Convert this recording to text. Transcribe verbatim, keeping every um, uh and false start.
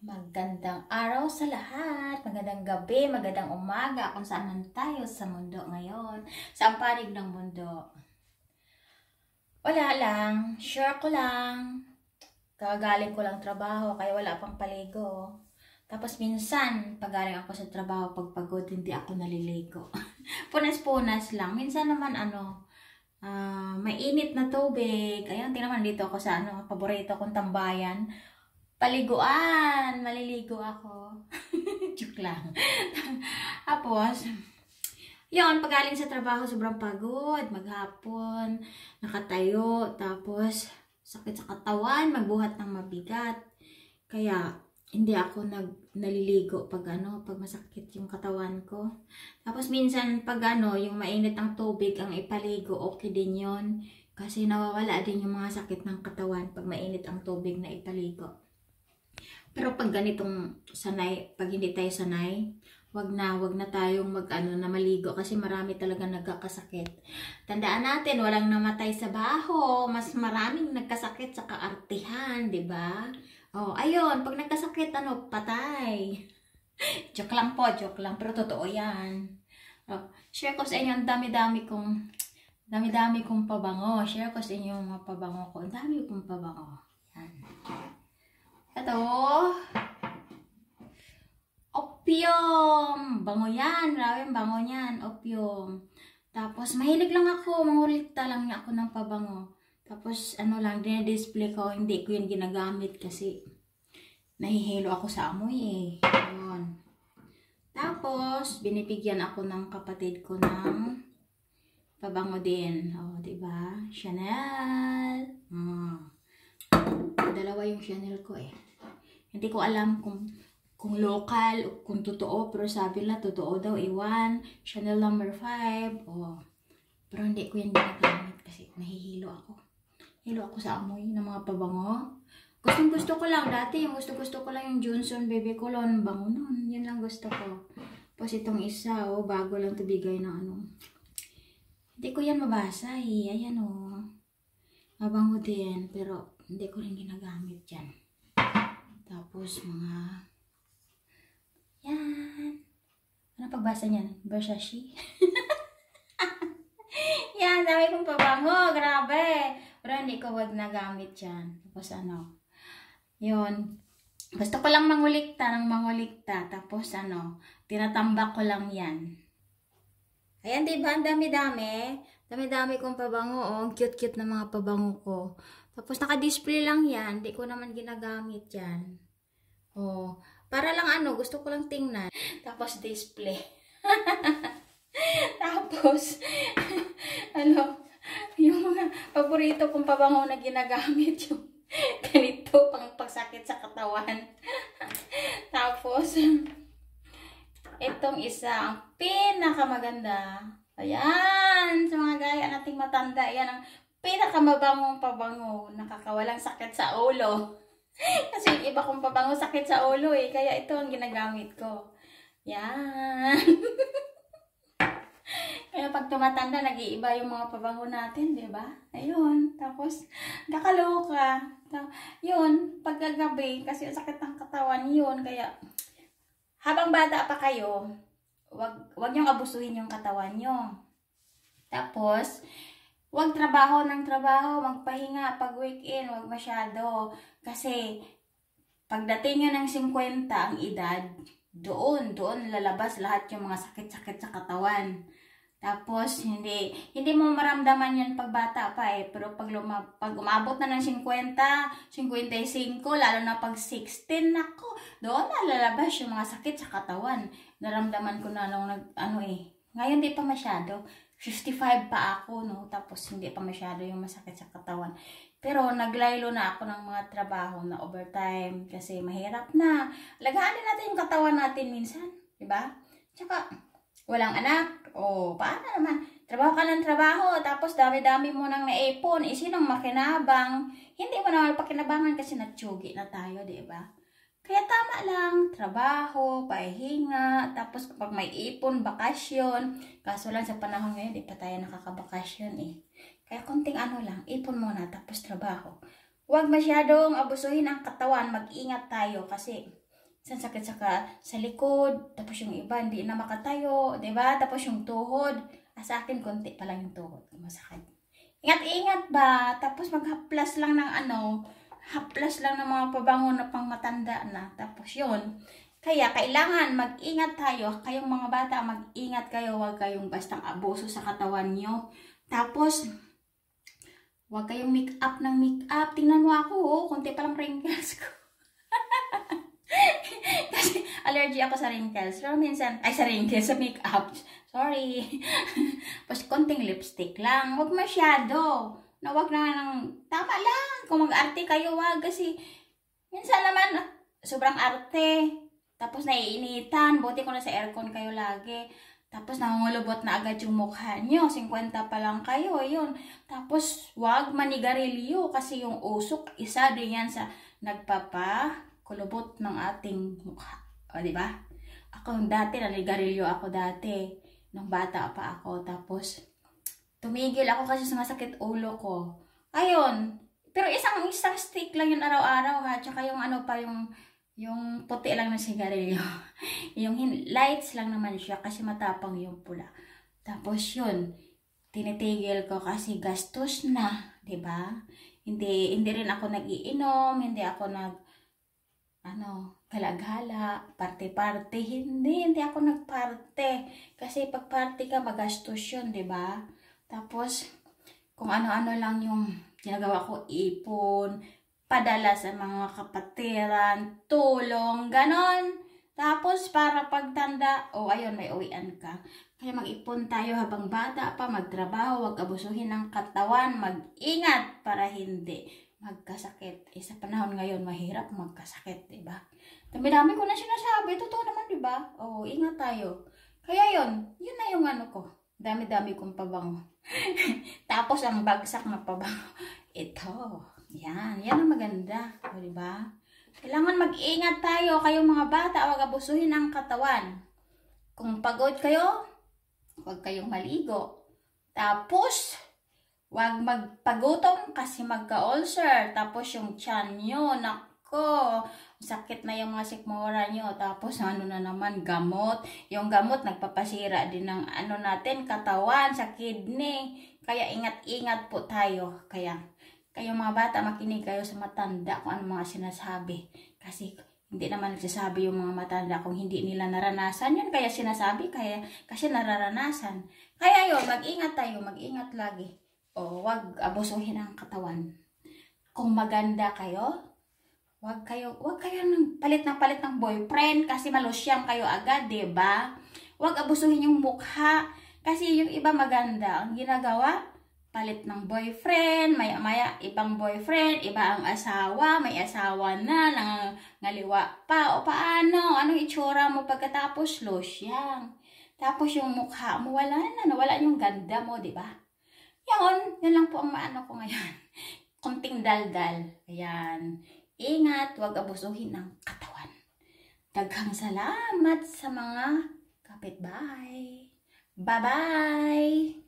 Magandang araw sa lahat, magandang gabi, magandang umaga kung saan man tayo sa mundo ngayon, sa panig ng mundo. Wala lang, share ko lang, kagaling ko lang trabaho kaya wala pang paligo. Tapos minsan, pag galing ako sa trabaho, pag pagod, hindi ako naliligo. Punas-punas lang. Minsan naman ano, uh, mainit na tubig. Ayun, tingnan dito ako sa ano, paborito kong tambayan. Paliguan, maliligo ako. Joke lang. Tapos, yun, pagaling sa trabaho, sobrang pagod, maghapon, nakatayo, tapos sakit sa katawan, magbuhat ng mabigat. Kaya, hindi ako nag, naliligo pag ano, pag masakit yung katawan ko. Tapos minsan, pag ano, yung mainit ang tubig ang ipaligo, okay din yun. Kasi nawawala din yung mga sakit ng katawan pag mainit ang tubig na ipaligo. Pero pag ganitong sanay, pag hindi tayo sanay, wag na, wag na tayong mag-ano na maligo kasi marami talaga nagkakasakit. Tandaan natin, walang namatay sa baho, mas maraming nagkasakit sa kaartihan, 'di ba? Oh, ayun, pag nagkasakit ano, patay. Joke lang po, joke lang, pero totoo 'yan. Oh, share ko sa inyo ang dami-dami kong dami-dami kong pabango. Share ko sa inyo yung mga pabango ko. Ang dami kong pabango. Yan. Ito, opium. Bango yan. Maraming bango yan. Opium. Tapos, mahilig lang ako. Mangulikta lang niya ako ng pabango. Tapos, ano lang, dinidisplay ko. Hindi ko yun ginagamit kasi nahihilo ako sa amoy eh. Yun. Tapos, binibigyan ako ng kapatid ko ng pabango din. O, oh, diba? Chanel. Hmm. Dalawa yung Chanel ko eh. Hindi ko alam kung kung local o kung totoo, pero sabi nila totoo daw, iwan. Chanel number five. Oh. Pero hindi ko yan ginagamit kasi nahihilo ako. Hilo ako sa amoy ng mga pabango. Gustong gusto ko lang. Dati yung gusto gusto ko lang yung Johnson Baby Cologne. Bango nun. Yun lang gusto ko. Tapos itong isa, oh, bago lang ito bigay na ano. Hindi ko yan mabasa eh. Ayan oh. Mabango din. Pero hindi ko rin ginagamit yan. Tapos mga yan. Ano pagbasa niyan? Versace? Yan, dami kong pabango. Grabe. Pero hindi ko wag nagamit yan. Tapos ano? Yun. Gusto ko lang mangulikta ng mangulikta. Tapos ano? Tinatambak ko lang yan. Ayan, diba? Ang dami-dami. Dami-dami kong pabango. Oh. Ang cute-cute na mga pabango ko. Tapos naka-display lang yan. Hindi ko naman ginagamit yan. Oh, para lang ano, gusto ko lang tingnan. Tapos display. Tapos, ano, yung mga paborito kong pabango na ginagamit yung ganito pang pagsakit sa katawan. Tapos, itong isa, ang pinakamaganda. Ayan, sa mga gaya nating matanda, yan ang pinakamabangong pabango, nakakawalang sakit sa ulo. Kasi yung iba kong pabango sakit sa ulo eh, kaya ito ang ginagamit ko. Yan. Kaya pag tumatanda, nag-iiba yung mga pabango natin, di ba? Ayun, tapos nakaloka. Yun, pagkagabi, kasi sakit ng katawan yun, kaya habang bata pa kayo, wag, wag niyong abusuhin yung katawan niyo. Tapos, wag trabaho ng trabaho, magpahinga pag weekend, wag masyado. Kasi, pagdating nyo ng fifty ang edad, doon, doon lalabas lahat yung mga sakit-sakit sa katawan. Tapos, hindi, hindi mo maramdaman yan pag bata pa eh. Pero pag, luma, pag umabot na ng fifty, fifty-five, lalo na pag sixteen, nako, doon na lalabas yung mga sakit sa katawan. Naramdaman ko na nung nag, ano eh, ngayon di pa masyado. fifty-five pa ako, no? Tapos hindi pa masyado yung masakit sa katawan. Pero naglaylo na ako ng mga trabaho na overtime kasi mahirap na. Lagahanin natin yung katawan natin minsan, di ba? Tsaka, walang anak. O, paano naman? Trabaho ka ng trabaho, tapos dami-dami mo nang naipon. Eh, sinong makinabang? Hindi mo naman pakinabangan kasi natsugi na tayo, di ba? Kaya tama lang, trabaho, pahinga, tapos kapag may ipon, bakasyon. Kaso lang sa panahon ngayon, di pa tayo nakakabakasyon eh. Kaya konting ano lang, ipon muna, tapos trabaho. Huwag masyadong abusuhin ang katawan, mag-ingat tayo kasi Isang sakit sa, ka, sa likod, tapos yung iba hindi na makatayo, diba? Tapos yung tuhod, ah, sa akin konti pa lang yung tuhod, masakit. Ingat-ingat ba? Tapos maghaplas lang ng ano, haplas lang ng mga pabango na pang matanda na. Tapos yun, kaya kailangan mag-ingat tayo, kayong mga bata, mag-ingat kayo, huwag kayong bastang abuso sa katawan nyo. Tapos, huwag kayong make-up ng make-up. Tingnan mo ako, oh, konti pa lang wrinkles ko. Kasi allergy ako sa wrinkles. Pero minsan, ay sa wrinkles, sa makeup. Sorry. Tapos konting lipstick lang. Huwag masyado. Na wag na ng, tama lang. Kung mag-arte kayo, wag. Kasi, minsan naman, sobrang arte. Tapos naiinitan. Buti ko na sa aircon kayo lagi. Tapos nangungulubot na agad yung mukha nyo. fifty pa lang kayo. Yun. Tapos, wag manigarilyo. Kasi yung usok, isa din yan sa nagpapa kulubot ng ating mukha. O, diba? Ako dati, naligarilyo ako dati. Nung bata pa ako. Tapos, tumigil ako kasi sumasakit ulo ko. Ayun. Pero isang isang stick lang yun araw-araw ha. Tsaka yung ano pa, yung, yung puti lang na sigarilyo. Yung lights lang naman siya kasi matapang yung pula. Tapos yun, tinitigil ko kasi gastos na. Diba? Hindi, hindi rin ako nag-iinom. Hindi ako nag ano, gala-gala, parte-parte. Hindi, hindi ako nagparte. Kasi pag party ka, magastos yun, diba? Tapos, kung ano-ano lang yung ginagawa ko, ipon, padala sa mga kapatiran, tulong, ganon. Tapos, para pagtanda, oh, ayun, may uwian ka. Kaya mag-ipon tayo habang bata pa, magtrabaho, wag abusuhin ng katawan, mag-ingat para hindi magkasakit. Eh, sa panahon ngayon, mahirap magkasakit, diba? Dami-dami ko na sinasabi. Totoo naman, diba? Oo, ingat tayo. Kaya yun, yun na yung ano ko. Dami-dami kong pabango. Tapos, ang bagsak na pabango. Ito. Yan. Yan ang maganda. O, diba? Kailangan mag-ingat tayo. Kayong mga bata, wag abusuhin ang katawan. Kung pagod kayo, wag kayong maligo. Tapos, wag magpagutom kasi magka-ulcer. Tapos yung tiyan nyo, nako, sakit na yung mga sikmura nyo. Tapos ano na naman, gamot. Yung gamot nagpapasira din ng ano natin, katawan, sa kidney. Kaya ingat-ingat po tayo. Kaya kayo mga bata, makinig kayo sa matanda kung ano mga sinasabi. Kasi hindi naman nagsasabi yung mga matanda kung hindi nila naranasan. Yun kaya sinasabi, kaya, kasi nararanasan. Kaya yun, mag-ingat tayo, mag-ingat lagi. O, wag abusuhin ang katawan. Kung maganda kayo, wag kayo, wag kayo ng palit na palit ng boyfriend kasi malusyang kayo agad, 'di ba? Wag abusuhin yung mukha kasi yung iba maganda. Ang ginagawa, palit ng boyfriend, maya-maya ibang boyfriend, iba ang asawa, may asawa na, nangaliwa pa. O paano? Anong itsura mo pagkatapos losyang? Tapos yung mukha mo, wala na, nawala yung ganda mo, 'di ba? Yun, yun lang po ang maano ko ngayon. Kunting daldal. Ayan. Ingat, huwag abusuhin ng katawan. Daghang salamat sa mga kapitbahay. Bye-bye!